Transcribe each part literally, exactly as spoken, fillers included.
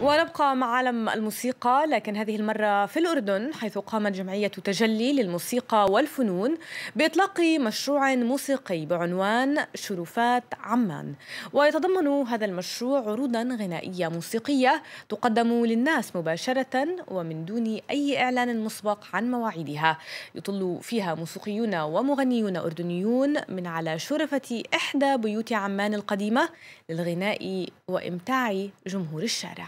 ونبقى مع عالم الموسيقى، لكن هذه المرة في الأردن، حيث قامت جمعية تجلي للموسيقى والفنون بإطلاق مشروع موسيقي بعنوان شرفات عمان. ويتضمن هذا المشروع عروضا غنائية موسيقية تقدم للناس مباشرة ومن دون أي إعلان مسبق عن مواعيدها. يطل فيها موسيقيون ومغنيون أردنيون من على شرفة إحدى بيوت عمان القديمة للغناء وإمتاع جمهور الشارع.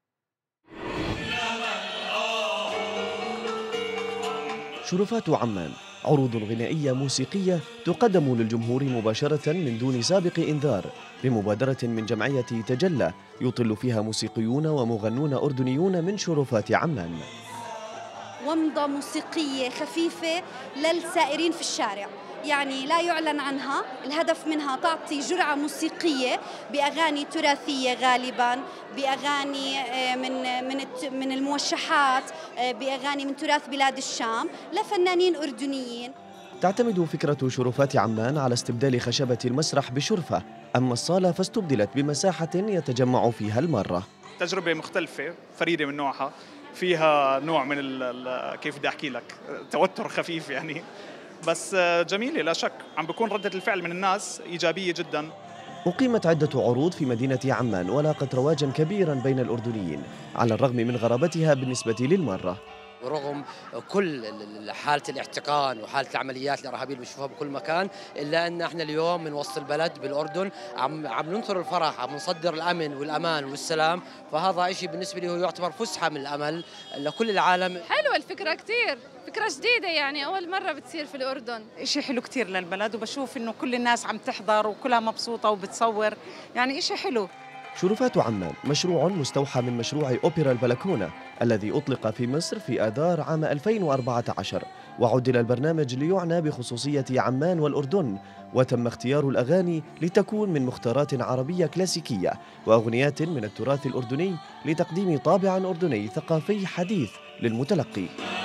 شرفات عمان عروض غنائية موسيقية تقدم للجمهور مباشرة من دون سابق إنذار بمبادرة من جمعية تجلى، يطل فيها موسيقيون ومغنون أردنيون من شرفات عمان. ومضة موسيقية خفيفة للسائرين في الشارع، يعني لا يعلن عنها، الهدف منها تعطي جرعة موسيقية بأغاني تراثية غالباً، بأغاني من من من الموشحات، بأغاني من تراث بلاد الشام لفنانين أردنيين. تعتمد فكرة شرفات عمان على استبدال خشبة المسرح بشرفة، أما الصالة فاستبدلت بمساحة يتجمع فيها المرة. تجربة مختلفة فريدة من نوعها، فيها نوع من كيف بدي أحكي لك توتر خفيف يعني، بس جميلة لا شك، عم بكون ردة الفعل من الناس إيجابية جدا. أقيمت عدة عروض في مدينة عمان ولاقت رواجا كبيرا بين الأردنيين على الرغم من غرابتها بالنسبة للمرة. ورغم كل حالة الاحتقان وحالة العمليات الإرهابية اللي بنشوفها بكل مكان، إلا أن احنا اليوم من وسط البلد بالأردن عم عم ننثر الفرح، عم نصدر الأمن والأمان والسلام، فهذا شيء بالنسبة لي هو يعتبر فسحة من الأمل لكل العالم. حلوة الفكرة كتير، فكرة جديدة يعني أول مرة بتصير في الأردن. إشي حلو كتير للبلد، وبشوف إنه كل الناس عم تحضر وكلها مبسوطة وبتصور، يعني إشي حلو. شرفات عمان مشروع مستوحى من مشروع أوبرا البلكونة الذي أطلق في مصر في آذار عام ألفين وأربعة عشر، وعدل البرنامج ليعنى بخصوصية عمان والأردن، وتم اختيار الأغاني لتكون من مختارات عربية كلاسيكية وأغنيات من التراث الأردني لتقديم طابع أردني ثقافي حديث للمتلقي.